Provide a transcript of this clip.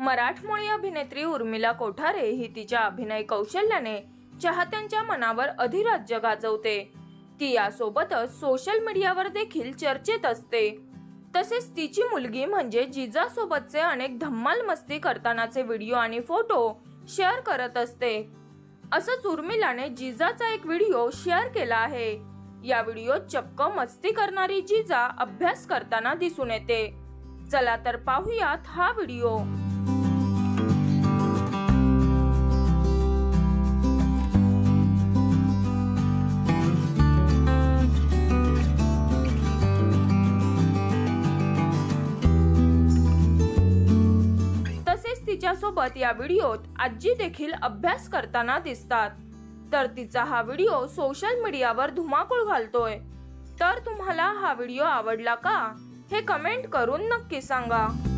मराठमोळी अभिनेत्री उर्मिला कोठारे ही तिच्या अभिनय कौशल्याने चाहत्यांच्या मनावर अधिराज्य गाजवते। ती यासोबतच सोशल मीडियावर देखील चर्चेत असते। तसेच तिची मुलगी म्हणजे जिजा सोबतचे अनेक धम्माल मस्ती करतानाचे व्हिडिओ आणि फोटो शेअर करत असते। असंच उर्मिलाने जिजाचा एक व्हिडिओ शेअर केला आहे। या व्हिडिओत चक्क मस्ती करणारी जिजा अभ्यास करताना दिसून येते। चला तर पाहूयात हा व्हिडिओ। तसेच तिच्या सोबत या व्हिडिओत आजी देखील अभ्यास करताना दिसतात। तर तिचा हा व्हिडिओ सोशल मीडियावर धुमाकूळ घालतोय। तर तुम्हाला हा व्हिडिओ आवडला का? हे कमेंट करून नक्की सांगा।